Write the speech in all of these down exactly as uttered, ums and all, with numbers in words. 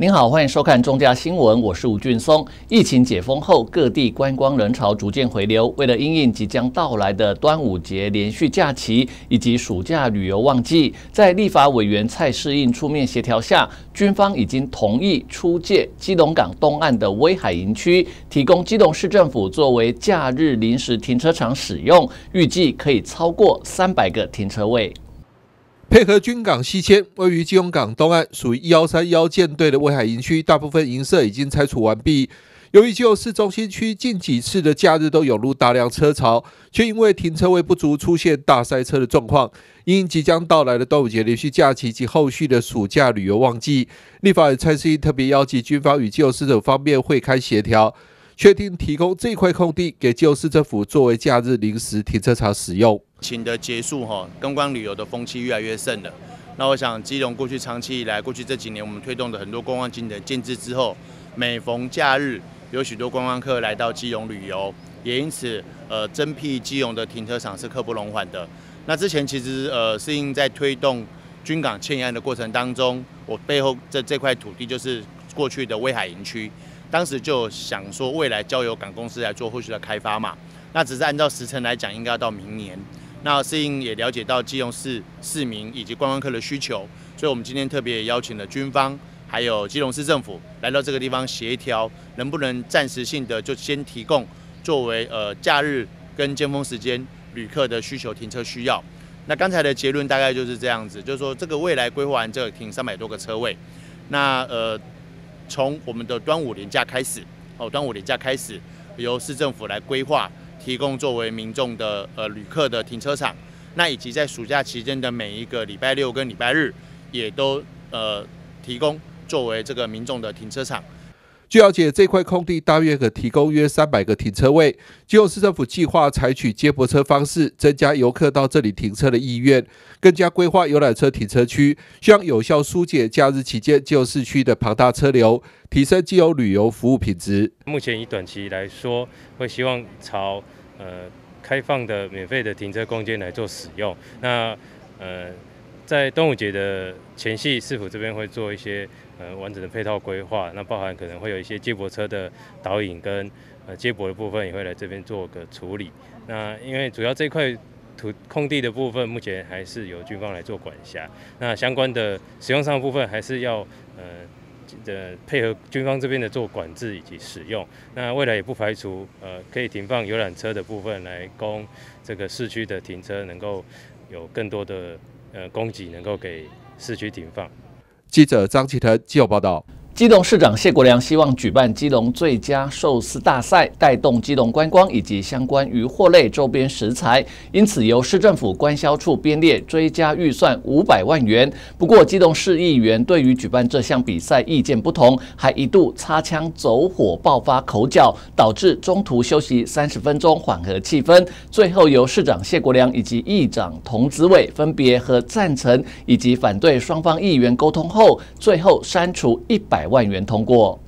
您好，欢迎收看中嘉新闻，我是吴俊松。疫情解封后，各地观光人潮逐渐回流。为了因应即将到来的端午节连续假期以及暑假旅游旺季，在立法委员蔡适应出面协调下，军方已经同意出借基隆港东岸的威海营区，提供基隆市政府作为假日临时停车场使用，预计可以超过三百个停车位。 配合军港西迁，位于基隆港东岸属于一一三一舰队的威海营区，大部分营舍已经拆除完毕。由于基隆市中心区近几次的假日都涌入大量车潮，却因为停车位不足，出现大塞车的状况。因即将到来的端午节连续假期及后续的暑假旅游旺季，立法委员蔡适应特别邀集军方与基隆市政府方面会开协调，确定提供这块空地给基隆市政府作为假日临时停车场使用。 疫情的结束，哈，观光旅游的风气越来越盛了。那我想，基隆过去长期以来，过去这几年我们推动的很多观光景点建制之后，每逢假日，有许多观光客来到基隆旅游，也因此，呃，增辟基隆的停车场是刻不容缓的。那之前其实，呃，适应在推动军港迁移案的过程当中，我背后这这块土地就是过去的威海营区，当时就想说，未来交由港公司来做后续的开发嘛。那只是按照时程来讲，应该要到明年。 那适应也了解到基隆市市民以及观光客的需求，所以我们今天特别也邀请了军方，还有基隆市政府来到这个地方协调，能不能暂时性的就先提供作为呃假日跟尖峰时间旅客的需求停车需要。那刚才的结论大概就是这样子，就是说这个未来规划完这个停三百多个车位，那呃从我们的端午连假开始，哦端午连假开始由市政府来规划。 提供作为民众的呃旅客的停车场，那以及在暑假期间的每一个礼拜六跟礼拜日，也都呃提供作为这个民众的停车场。 据了解，这块空地大约可提供约三百个停车位。基隆市政府计划采取接驳车方式，增加游客到这里停车的意愿，更加规划游览车停车区，希望有效疏解假日期间基隆市区的庞大车流，提升基隆旅游服务品质。 目前以短期来说，会希望朝呃开放的免费的停车空间来做使用。那呃在端午节的前夕，市府这边会做一些呃完整的配套规划，那包含可能会有一些接驳车的导引跟呃接驳的部分也会来这边做个处理。那因为主要这块土空地的部分，目前还是由军方来做管辖，那相关的使用上的部分还是要呃。 的配合军方这边的做管制以及使用，那未来也不排除呃可以停放游览车的部分来供这个市区的停车能够有更多的呃供给能够给市区停放。 记者张启腾基隆报道。 基隆市长谢国良希望举办基隆最佳寿司大赛，带动基隆观光以及相关渔获类周边食材，因此由市政府官销处编列追加预算五百万元。不过，基隆市议员对于举办这项比赛意见不同，还一度擦枪走火，爆发口角，导致中途休息三十分钟，缓和气氛。最后由市长谢国良以及议长童子伟分别和赞成以及反对双方议员沟通后，最后删除一百万元通过。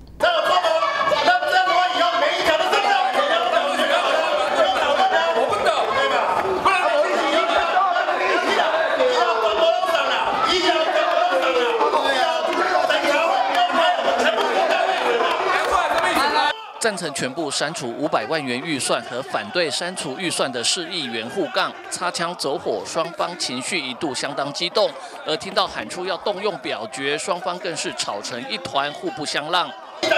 赞成全部删除五百万元预算和反对删除预算的市议员互杠，擦枪走火，双方情绪一度相当激动。而听到喊出要动用表决，双方更是吵成一团，互不相让。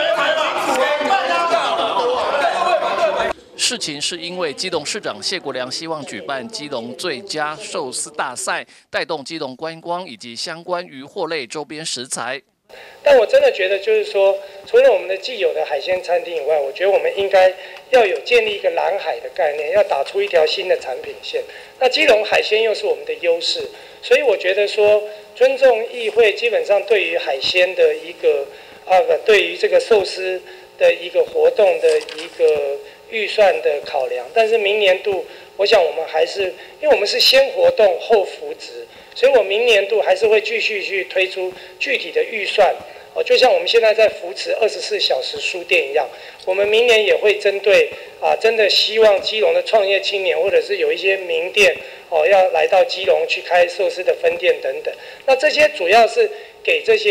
事情是因为基隆市长谢国良希望举办基隆最佳寿司大赛，带动基隆观光以及相关渔获类周边食材。 但我真的觉得，就是说，除了我们的既有的海鲜餐厅以外，我觉得我们应该要有建立一个蓝海的概念，要打出一条新的产品线。那基隆海鲜又是我们的优势，所以我觉得说，尊重议会基本上对于海鲜的一个啊，对于这个寿司的一个活动的一个预算的考量。但是明年度，我想我们还是，因为我们是先活动后扶植。 所以，我明年度还是会继续去推出具体的预算，哦，就像我们现在在扶持二十四小时书店一样，我们明年也会针对啊，真的希望基隆的创业青年，或者是有一些名店哦，要来到基隆去开寿司的分店等等。那这些主要是给这些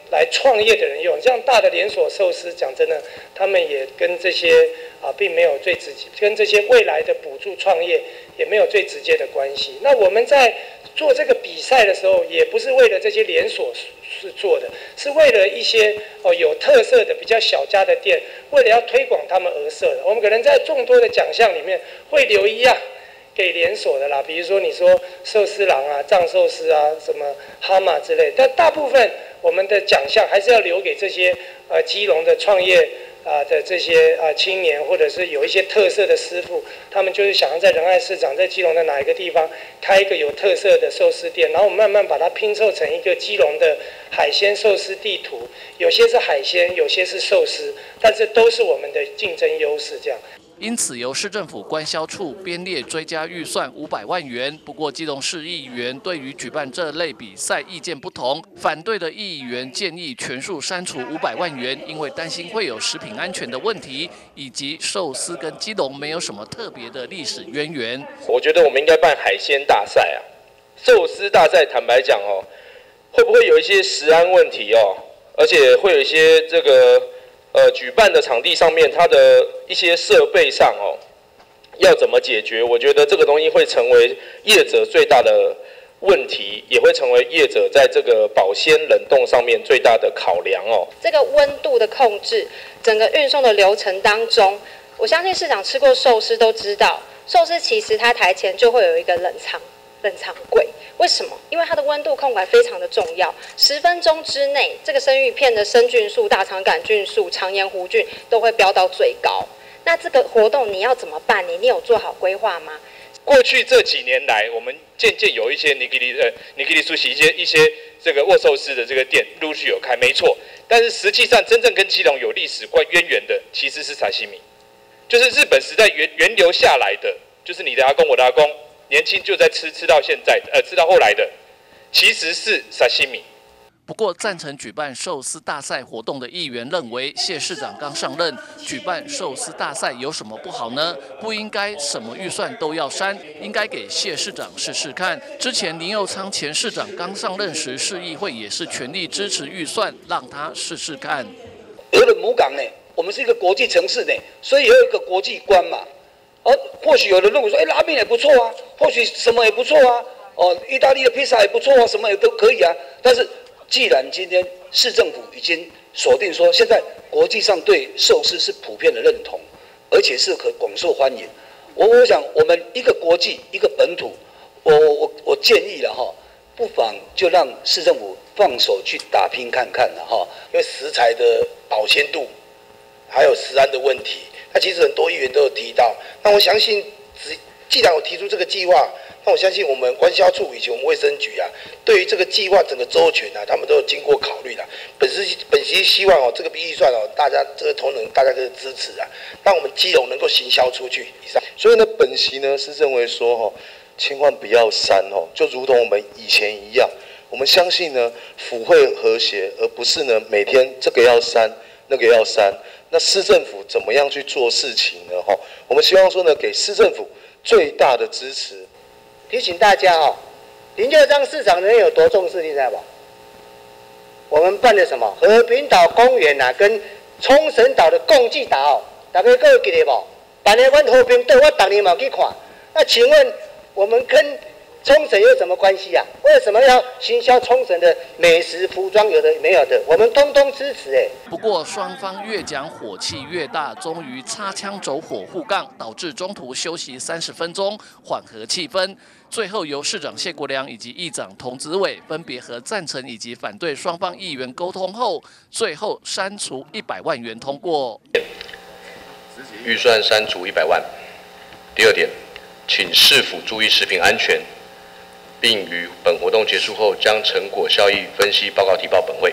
来创业的人用。这样大的连锁寿司，讲真的，他们也跟这些啊，并没有最直接，跟这些未来的补助创业也没有最直接的关系。那我们在做这个比赛的时候，也不是为了这些连锁是做的，是为了一些哦有特色的比较小家的店，为了要推广他们而设的。我们可能在众多的奖项里面会留一样给连锁的啦，比如说你说寿司郎啊、藏寿司啊、什么哈马之类，但大部分我们的奖项还是要留给这些呃基隆的创业啊的这些啊青年，或者是有一些特色的师傅，他们就是想要在仁爱市场、在基隆的哪一个地方开一个有特色的寿司店，然后我们慢慢把它拼凑成一个基隆的海鲜寿司地图，有些是海鲜，有些是寿司，但是都是我们的竞争优势这样。 因此，由市政府官销处编列追加预算五百万元。不过，基隆市议员对于举办这类比赛意见不同，反对的议员建议全数删除五百万元，因为担心会有食品安全的问题，以及寿司跟基隆没有什么特别的历史渊源。 我觉得我们应该办海鲜大赛啊，寿司大赛，坦白讲哦，会不会有一些食安问题哦？而且会有一些这个。呃，举办的场地上面，它的一些设备上哦，要怎么解决？我觉得这个东西会成为业者最大的问题，也会成为业者在这个保鲜冷冻上面最大的考量哦。 这个温度的控制，整个运送的流程当中，我相信市长吃过寿司都知道，寿司其实它台前就会有一个冷藏。冷藏柜，为什么？因为它的温度控管非常的重要，十分钟之内，这个生鱼片的生菌数、大肠杆菌数、肠炎弧菌都会飙到最高。那这个活动你要怎么办？你你有做好规划吗？ 过去这几年来，我们渐渐有一些尼基利呃尼基利苏西一些一些这个握寿司的这个店陆续有开，没错。但是实际上真正跟基隆有历史关渊源的，其实是沙西米，就是日本时代源源流下来的，就是你的阿公我的阿公。年轻就在吃，吃到现在，呃，吃到后来的，其实是沙西米。 不过，赞成举办寿司大赛活动的议员认为，谢市长刚上任，举办寿司大赛有什么不好呢？不应该什么预算都要删，应该给谢市长试试看。之前林右昌前市长刚上任时，市议会也是全力支持预算，让他试试看。 俄伦母港呢，我们是一个国际城市呢，所以有一个国际观嘛。哦，或许有人认为说，哎，拉面也不错啊，或许什么也不错啊，哦，意大利的披萨也不错啊，什么也都可以啊。但是，既然今天市政府已经锁定说，现在国际上对寿司是普遍的认同，而且是可广受欢迎，我我想我们一个国际一个本土，我我我建议了哈，不妨就让市政府放手去打拼看看了哈， 因为食材的保鲜度还有食安的问题。那其实很多议员都有提到，那我相信，只既然我提出这个计划，那我相信我们官销处以及我们卫生局啊，对于这个计划整个周全啊，他们都有经过考虑的。本是本席希望哦，这个预算哦，大家这个同仁大家可以支持啊，让我们基隆能够行销出去。以上， 所以呢，本席呢是认为说哦，千万不要删哦，就如同我们以前一样，我们相信呢，府会和谐，而不是呢每天这个要删，那个要删。那市政府怎么样去做事情呢？哈，我们希望说呢，给市政府最大的支持。 提醒大家哦，林右昌市长人有多重视，你知道吧？我们办的什么和平岛公园啊，跟冲绳岛的共济岛，大家各位记得不？办的阮和平岛，我当年嘛去看。那请问我们跟冲绳有什么关系啊？为什么要行销冲绳的美食、服装，有的没有的？我们通通支持哎。 不过双方越讲火气越大，终于擦枪走火互杠，导致中途休息三十分钟，缓和气氛。最后由市长谢国良以及议长童子伟分别和赞成以及反对双方议员沟通后，最后删除一百万元通过。 预算删除一百万。第二点，请市府注意食品安全。并于本活动结束后，将成果效益分析报告提报本会。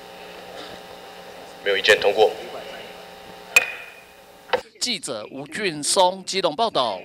没有意见，通过。 记者吴俊松基隆报道。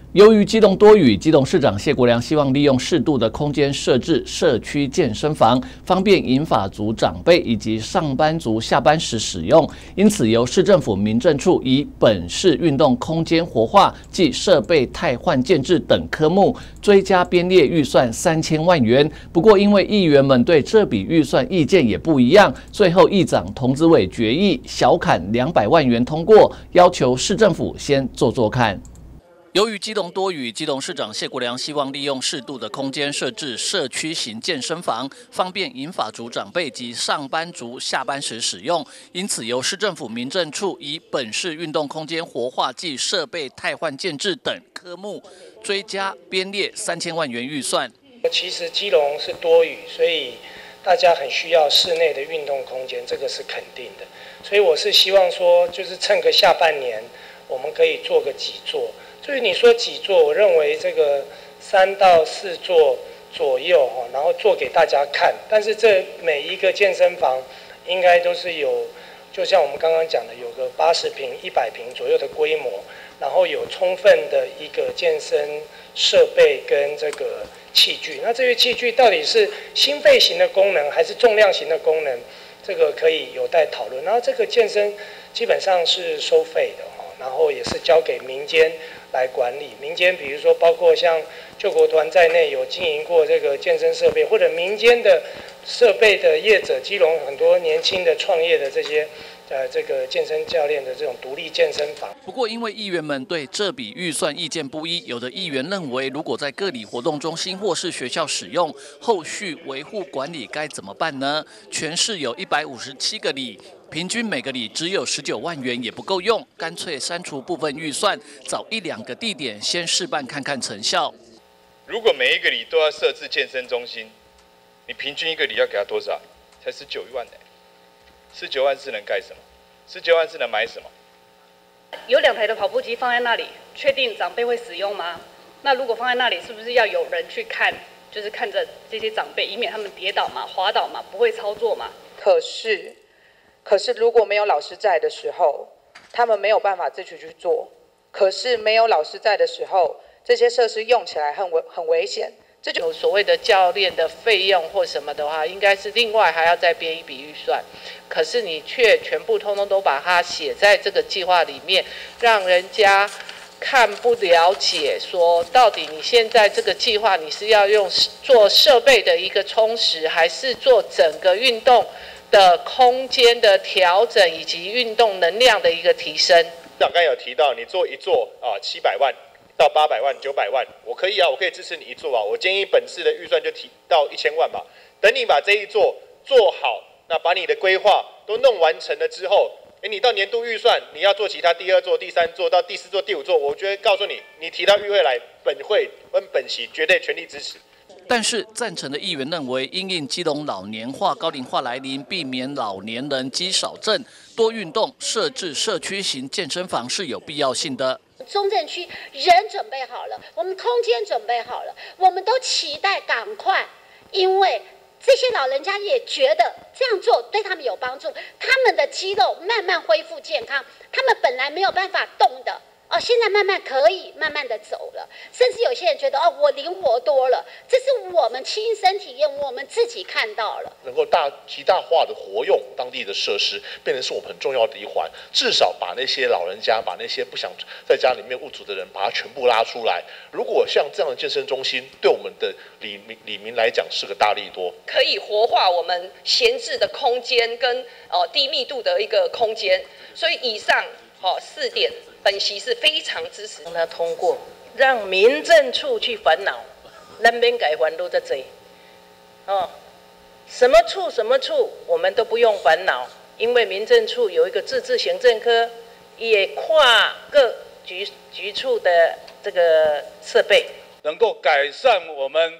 由于基隆多雨，基隆市长谢国良希望利用适度的空间设置社区健身房，方便银发族长辈以及上班族下班时使用。因此，由市政府民政处以本市运动空间活化暨设备汰换建制等科目追加编列预算三千万元。不过，因为议员们对这笔预算意见也不一样，最后议长童子伟决议小砍两百万元通过，要求市政府先做做看。由于基隆多雨，基隆市长谢国良希望利用适度的空间设置社区型健身房，方便银发族长辈及上班族下班时使用。因此，由市政府民政处以本市运动空间活化暨设备汰换建制等科目追加编列三千万元预算。 其实基隆是多雨，所以大家很需要室内的运动空间，这个是肯定的。所以我是希望说，就是趁个下半年，我们可以做个几座。至于你说几座，我认为这个三到四座左右哈，然后做给大家看。但是这每一个健身房应该都是有，就像我们刚刚讲的，有个八十平、一百平左右的规模，然后有充分的一个健身设备跟这个器具。那这些器具到底是心肺型的功能还是重量型的功能，这个可以有待讨论。然后这个健身基本上是收费的哈，然后也是交给民间来管理。民间比如说包括像救国团在内有经营过这个健身设备，或者民间的设备的业者，基隆很多年轻的创业的这些呃这个健身教练的这种独立健身房。 不过，因为议员们对这笔预算意见不一，有的议员认为，如果在各里活动中心或是学校使用，后续维护管理该怎么办呢？全市有一百五十七个里。平均每个里只有十九万元也不够用，干脆删除部分预算，找一两个地点先试办看看成效。 如果每一个里都要设置健身中心，你平均一个里要给他多少？才十九万呢？十九万是能盖什么？十九万是能买什么？ 有两台的跑步机放在那里，确定长辈会使用吗？那如果放在那里，是不是要有人去看？就是看着这些长辈，以免他们跌倒嘛、滑倒嘛、不会操作嘛？ 可是。可是如果没有老师在的时候，他们没有办法自己去做。可是没有老师在的时候，这些设施用起来很危很危险。这就有所谓的教练的费用或什么的话，应该是另外还要再编一笔预算。可是你却全部通通都把它写在这个计划里面，让人家看不了解，说到底你现在这个计划你是要用做设备的一个充实，还是做整个运动的空间的调整以及运动能量的一个提升。 长刚有提到，你做一做啊，七百万到八百万、九百万，我可以啊，我可以支持你一做啊。我建议本市的预算就提到一千万吧。等你把这一做做好，那把你的规划都弄完成了之后，哎，你到年度预算你要做其他第二座、第三座到第四座、第五座，我觉得告诉你，你提到议会来，本会跟本席绝对全力支持。 但是赞成的议员认为，因应基隆老年化、高龄化来临，避免老年人肌少症，多运动，设置社区型健身房是有必要性的。 中正区人准备好了，我们空间准备好了，我们都期待赶快，因为这些老人家也觉得这样做对他们有帮助，他们的肌肉慢慢恢复健康，他们本来没有办法动的。哦，现在慢慢可以慢慢的走了，甚至有些人觉得哦，我灵活多了，这是我们亲身体验，我们自己看到了。 能够大极大化的活用当地的设施，变成是我们很重要的一环。至少把那些老人家，把那些不想在家里面务足的人，把它全部拉出来。如果像这样的健身中心，对我们的里民里民来讲是个大利多， 可以活化我们闲置的空间跟呃低密度的一个空间。所以以上好、哦、四点。本席是非常支持让它通过，让民政处去烦恼，那边改烦恼在这里，哦，什么处什么处我们都不用烦恼，因为民政处有一个自治行政科，也跨各局局处的这个设备， 能够改善我们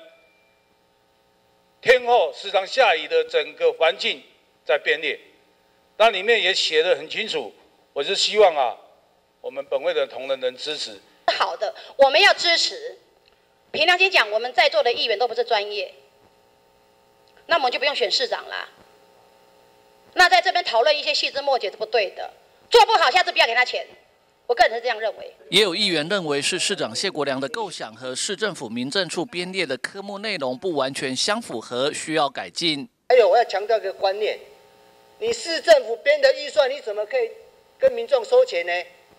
天后时常下雨的整个环境在编列，那里面也写得很清楚，我是希望啊。我们本会的同仁能支持， 好的，我们要支持。凭良心讲，我们在座的议员都不是专业，那我们就不用选市长啦。那在这边讨论一些细枝末节是不对的，做不好下次不要给他钱。 我个人是这样认为。 也有议员认为是市长谢国良的构想和市政府民政处编列的科目内容不完全相符合，需要改进。 还有，我要强调一个观念：你市政府编的预算，你怎么可以跟民众收钱呢？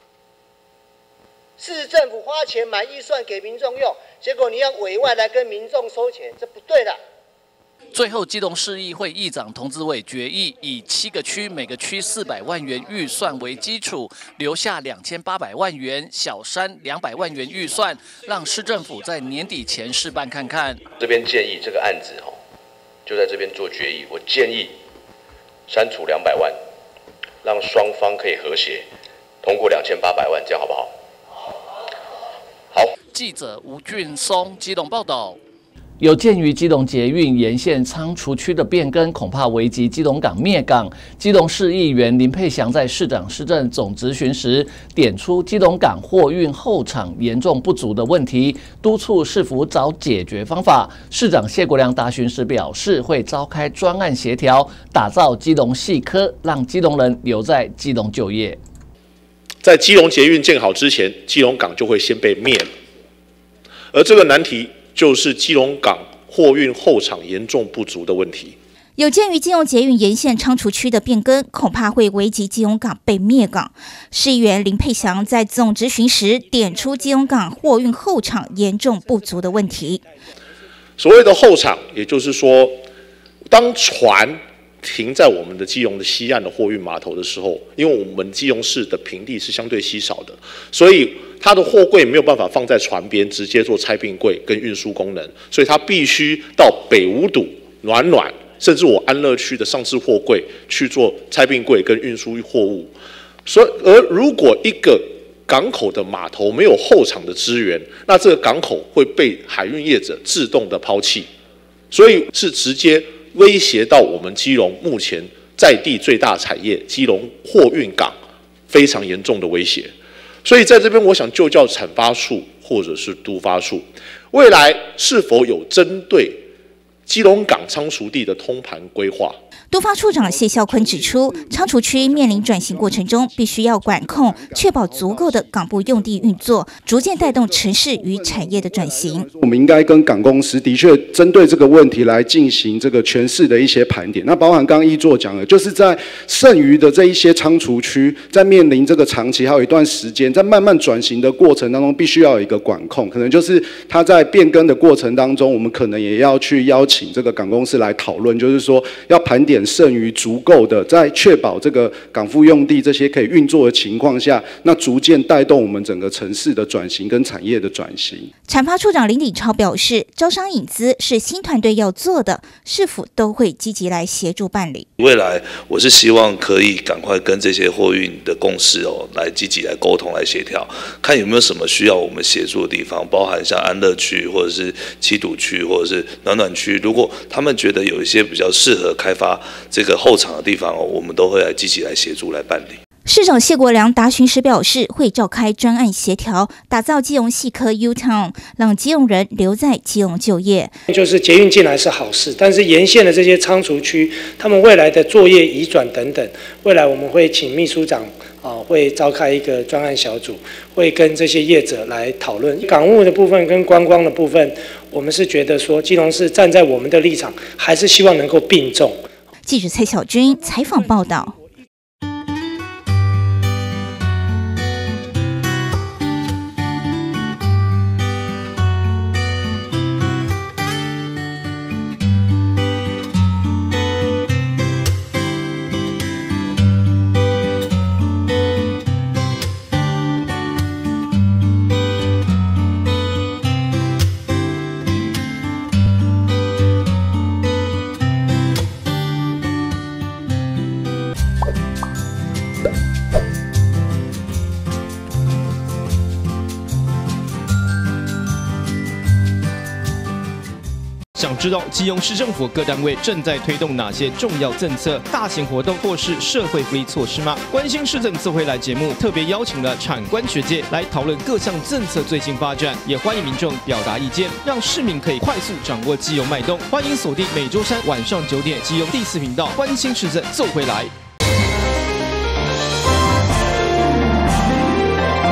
市政府花钱买预算给民众用，结果你要委外来跟民众收钱，这不对的。 最后，基隆市议会议长童子伟决议，以七个区每个区四百万元预算为基础，留下两千八百万元，小山两百万元预算，让市政府在年底前试办看看。 这边建议这个案子哦，就在这边做决议。我建议删除两百万，让双方可以和谐通过两千八百万，这样好不好？好。 记者吴俊松基隆报道。有鉴于基隆捷运沿线仓储区的变更，恐怕危及基隆港灭港。基隆市议员林佩祥在市长施政总质询时，点出基隆港货运后场严重不足的问题，督促市府找解决方法。市长谢国良答询时表示，会召开专案协调，打造基隆细科，让基隆人留在基隆就业。 在基隆捷运建好之前，基隆港就会先被灭了，而这个难题就是基隆港货运后场严重不足的问题。 有鉴于基隆捷运沿线仓储区的变更，恐怕会危及基隆港被灭港。市议员林佩祥在总质询时点出基隆港货运后场严重不足的问题。 所谓的后场，也就是说，当船停在我们的基隆的西岸的货运码头的时候，因为我们基隆市的平地是相对稀少的，所以它的货柜没有办法放在船边直接做拆并柜跟运输功能，所以它必须到北五堵、暖暖，甚至我安乐区的上市货柜去做拆并柜跟运输货物。所以，而如果一个港口的码头没有后场的资源，那这个港口会被海运业者自动的抛弃，所以是直接威胁到我们基隆目前在地最大产业基隆货运港非常严重的威胁。所以在这边，我想就叫产发处或者是都发处，未来是否有针对基隆港仓储地的通盘规划？ 都发处长谢孝坤指出，仓储区面临转型过程中，必须要管控，确保足够的港部用地运作，逐渐带动城市与产业的转型。 我们应该跟港公司的确针对这个问题来进行这个全市的一些盘点。那包含刚刚一座讲的，就是在剩余的这一些仓储区，在面临这个长期还有一段时间，在慢慢转型的过程当中，必须要有一个管控。可能就是它在变更的过程当中，我们可能也要去邀请这个港公司来讨论，就是说要盘点剩余足够的，在确保这个港副用地这些可以运作的情况下，那逐渐带动我们整个城市的转型跟产业的转型。 产发处长林鼎超表示，招商引资是新团队要做的，市府都会积极来协助办理。 未来我是希望可以赶快跟这些货运的公司哦，来积极来沟通、来协调，看有没有什么需要我们协助的地方，包含像安乐区或者是七堵区或者是暖暖区，如果他们觉得有一些比较适合开发这个后场的地方哦，我们都会来积极来协助来办理。 市长谢国良答询时表示，会召开专案协调，打造基隆细科 U Town， 让基隆人留在基隆就业。 就是捷运进来是好事，但是沿线的这些仓储区，他们未来的作业移转等等，未来我们会请秘书长啊、呃，会召开一个专案小组，会跟这些业者来讨论港务的部分跟观光的部分。我们是觉得说，基隆市站在我们的立场，还是希望能够并重。 记者蔡小军采访报道。 想知道基隆市政府各单位正在推动哪些重要政策、大型活动或是社会福利措施吗？关心市政自会来节目特别邀请了产官学界来讨论各项政策最新发展，也欢迎民众表达意见，让市民可以快速掌握基隆脉动。欢迎锁定每周三晚上九点基隆第四频道，关心市政奏回来。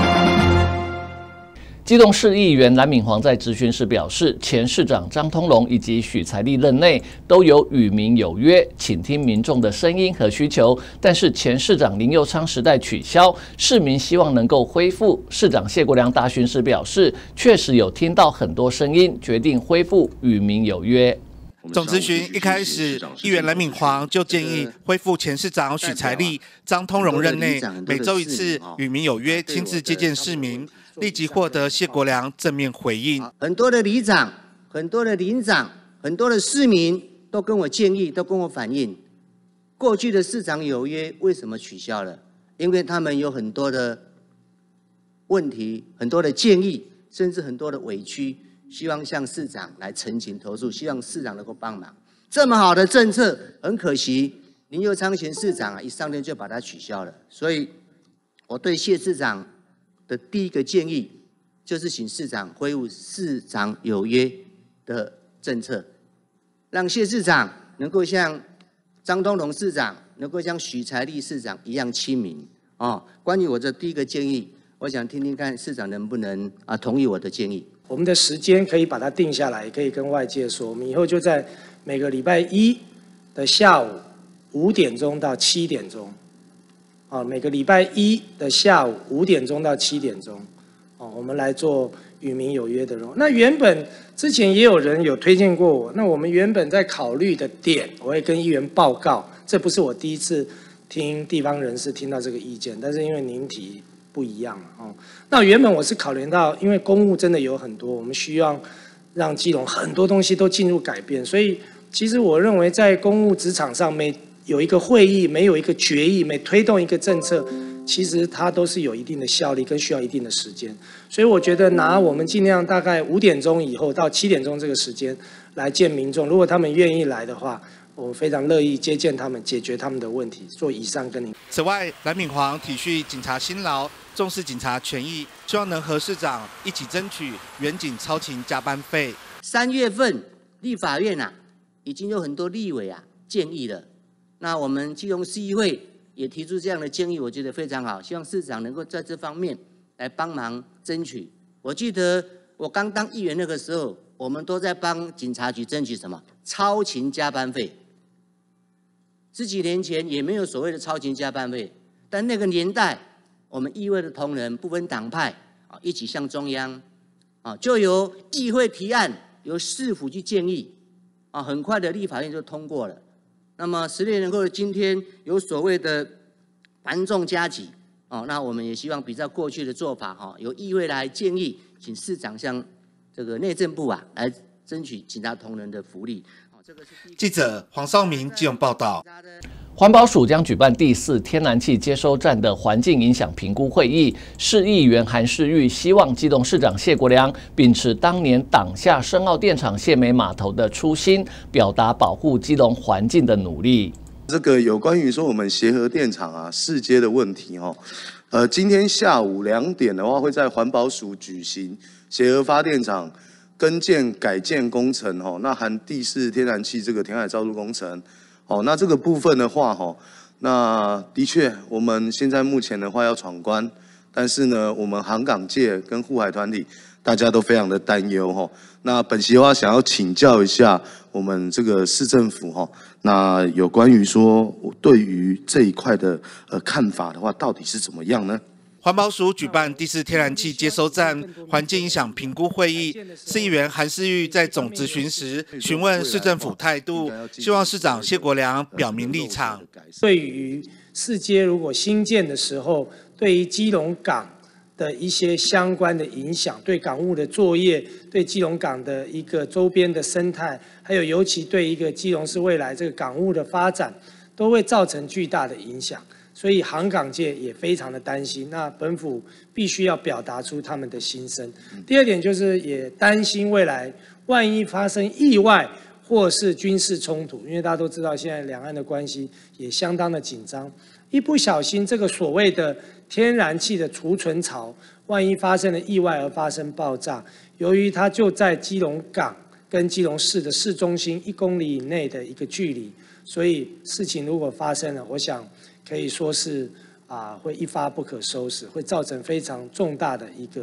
基隆市议员蓝敏煌在质询时表示，前市长张通龙以及许才丽任内都有与民有约，倾听民众的声音和需求。但是前市长林右昌时代取消，市民希望能够恢复。市长谢国良答询时表示，确实有听到很多声音，决定恢复与民有约。 总质询一开始，议员蓝敏煌就建议恢复前市长许才丽、张通荣任内每周一次与民有约，亲自接见市民，立即获得谢国良正面回应。 很多的里长、很多的邻长、很多的市民都跟我建议，都跟我反映，过去的市长有约为什么取消了？因为他们有很多的问题、很多的建议，甚至很多的委屈。希望向市长来陈情投诉，希望市长能够帮忙。这么好的政策，很可惜，林右昌前市长啊，一上任就把它取消了。所以，我对谢市长的第一个建议，就是请市长恢复市长有约的政策，让谢市长能够像张通龙市长，能够像许才丽市长一样亲民哦。关于我的第一个建议，我想听听看市长能不能啊同意我的建议。 我们的时间可以把它定下来，也可以跟外界说，我们以后就在每个礼拜一的下午五点钟到七点钟，啊，每个礼拜一的下午五点钟到七点钟，哦，我们来做与民有约的任务。那原本之前也有人有推荐过我，那我们原本在考虑的点，我会跟议员报告，这不是我第一次听地方人士听到这个意见，但是因为您提。不一样哦。那原本我是考虑到，因为公务真的有很多，我们需要让基隆很多东西都进入改变，所以其实我认为在公务职场上，每有一个会议，没有一个决议，每推动一个政策，其实它都是有一定的效力跟需要一定的时间。所以我觉得拿我们尽量大概五点钟以后到七点钟这个时间来见民众，如果他们愿意来的话。我非常乐意接见他们，解决他们的问题，做以上跟您。 此外，蓝敏煌体恤警察辛劳，重视警察权益，希望能和市长一起争取远警超勤加班费。 三月份，立法院啊，已经有很多立委啊建议了。那我们基隆市议会也提出这样的建议，我觉得非常好，希望市长能够在这方面来帮忙争取。我记得我刚当议员那个时候，我们都在帮警察局争取什么超勤加班费。十几年前也没有所谓的超勤加班费，但那个年代，我们议会的同仁不分党派啊，一起向中央啊，就由议会提案，由市府去建议啊，很快的立法院就通过了。那么十六年后的今天，有所谓的繁重加急哦，那我们也希望比照过去的做法哈，由议会来建议，请市长向这个内政部啊来争取警察同仁的福利。 记者黄少明基隆报道。 环保署将举办第四天然气接收站的环境影响评估会议，市议员韩世玉希望基隆市长谢国良秉持当年挡下深澳电厂卸煤码头的初心，表达保护基隆环境的努力。 这个有关于说我们协和电厂啊市街的问题哈，呃，今天下午两点的话会在环保署举行协和发电厂更建改建工程哦，那含第四天然气这个填海造陆工程哦，那这个部分的话哈，那的确我们现在目前的话要闯关，但是呢，我们航港界跟护海团体大家都非常的担忧哈。那本席的话想要请教一下我们这个市政府哈，那有关于说对于这一块的呃看法的话，到底是怎么样呢？ 环保署举办第四天然气接收站环境影响评估会议，市议员韩世玉在总质询时询问市政府态度，希望市长谢国良表明立场。 对于市街如果新建的时候，对于基隆港的一些相关的影响，对港务的作业，对基隆港的一个周边的生态，还有尤其对一个基隆市未来这个港务的发展，都会造成巨大的影响。所以航港界也非常的担心，那本府必须要表达出他们的心声。第二点就是也担心未来万一发生意外或是军事冲突，因为大家都知道现在两岸的关系也相当的紧张，一不小心这个所谓的天然气的储存槽，万一发生了意外而发生爆炸，由于它就在基隆港跟基隆市的市中心一公里以内的一个距离，所以事情如果发生了，我想可以说是啊会一发不可收拾，会造成非常重大的一个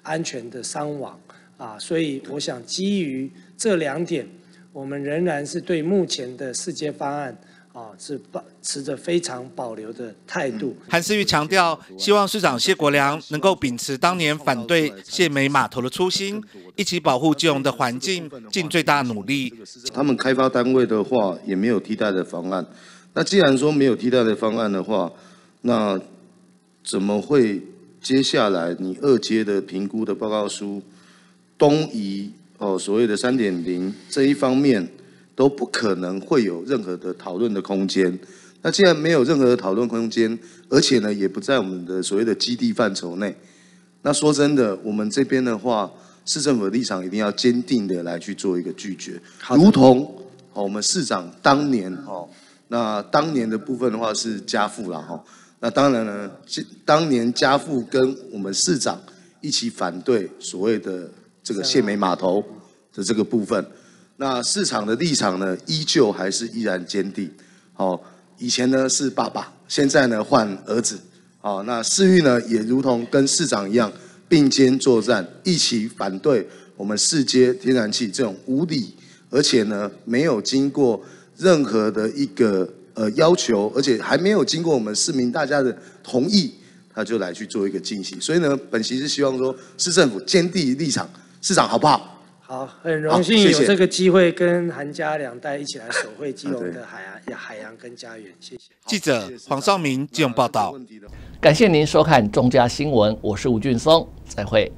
安全的伤亡啊。所以我想基于这两点，我们仍然是对目前的四阶方案啊是保持着非常保留的态度。 韩世玉强调，希望市长谢国良能够秉持当年反对谢美码头的初心，一起保护基隆的环境，尽最大努力。 他们开发单位的话，也没有替代的方案。那既然说没有替代的方案的话，那怎么会接下来你二阶的评估的报告书东移哦所谓的 三点零 这一方面都不可能会有任何的讨论的空间？那既然没有任何的讨论空间，而且呢也不在我们的所谓的基地范畴内，那说真的，我们这边的话，市政府的立场一定要坚定的来去做一个拒绝，如同哦我们市长当年哦。那当年的部分的话是家父啦哈，那当然呢，当年家父跟我们市长一起反对所谓的这个谢美码头的这个部分，那市场的立场呢，依旧还是依然坚定。好，以前呢是爸爸，现在呢换儿子。好，那世玉呢也如同跟市长一样并肩作战，一起反对我们四阶天然气这种无理，而且呢没有经过任何的一个呃要求，而且还没有经过我们市民大家的同意，他就来去做一个进行。所以呢，本席是希望说市政府坚定立场，市长好不好？ 好，很荣幸有这个机会跟韩家两代一起来守卫基隆的海洋、海洋跟家园，谢谢。 记者黄少明基隆报道。 感谢您收看中嘉新闻，我是吴俊松，再会。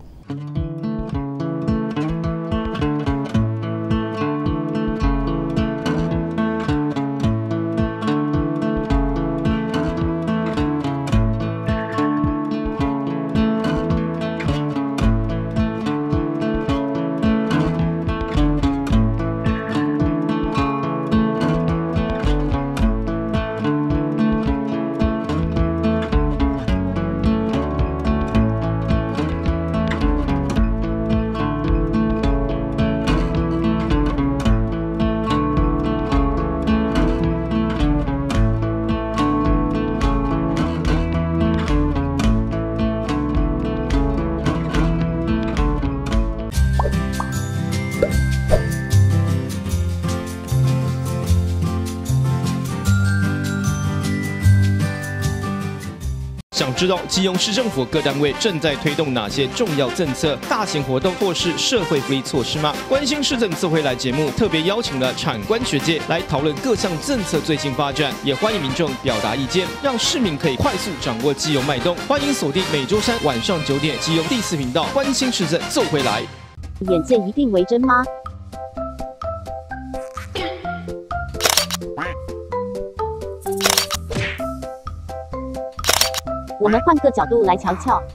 想知道基隆市政府各单位正在推动哪些重要政策、大型活动或是社会福利措施吗？关心市政自会来节目特别邀请了产官学界来讨论各项政策最新发展，也欢迎民众表达意见，让市民可以快速掌握基隆脉动。欢迎锁定每周三晚上九点基隆第四频道，关心市政奏回来。 眼见一定为真吗？我们换个角度来瞧瞧。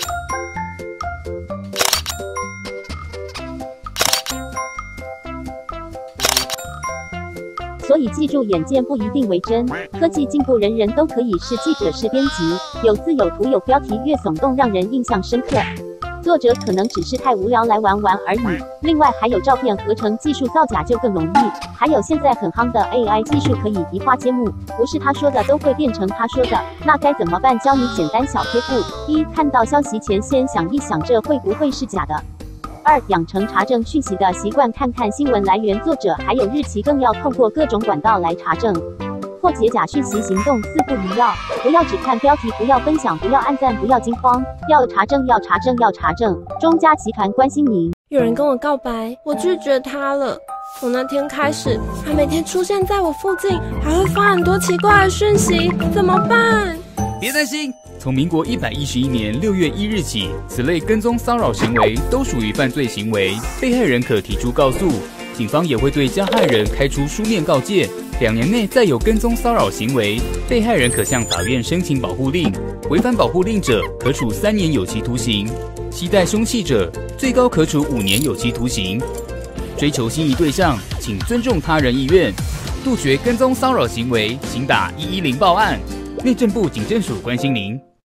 所以记住，眼见不一定为真。科技进步，人人都可以是记者、是编辑，有字有图有标题，越耸动让人印象深刻。作者可能只是太无聊来玩玩而已。另外还有照片合成技术造假就更容易，还有现在很夯的 A I 技术可以移花接木，不是他说的都会变成他说的，那该怎么办？教你简单小贴布：一、看到消息前先想一想这会不会是假的；二、养成查证讯息的习惯，看看新闻来源、作者还有日期，更要透过各种管道来查证。破解假讯息行动四不一要：不要只看标题，不要分享，不要按赞，不要惊慌，要查证，要查证，要查证。中嘉集团关心您。 有人跟我告白，我拒绝他了。从那天开始，他每天出现在我附近，还会发很多奇怪的讯息，怎么办？ 别担心，从民国一百一十一年六月一日起，此类跟踪骚扰行为都属于犯罪行为，被害人可提出告诉，警方也会对加害人开出书面告诫。两年内再有跟踪骚扰行为，被害人可向法院申请保护令，违反保护令者可处三年有期徒刑，携带凶器者最高可处五年有期徒刑。追求心仪对象，请尊重他人意愿，杜绝跟踪骚扰行为，请打一一零报案。内政部警政署关心您。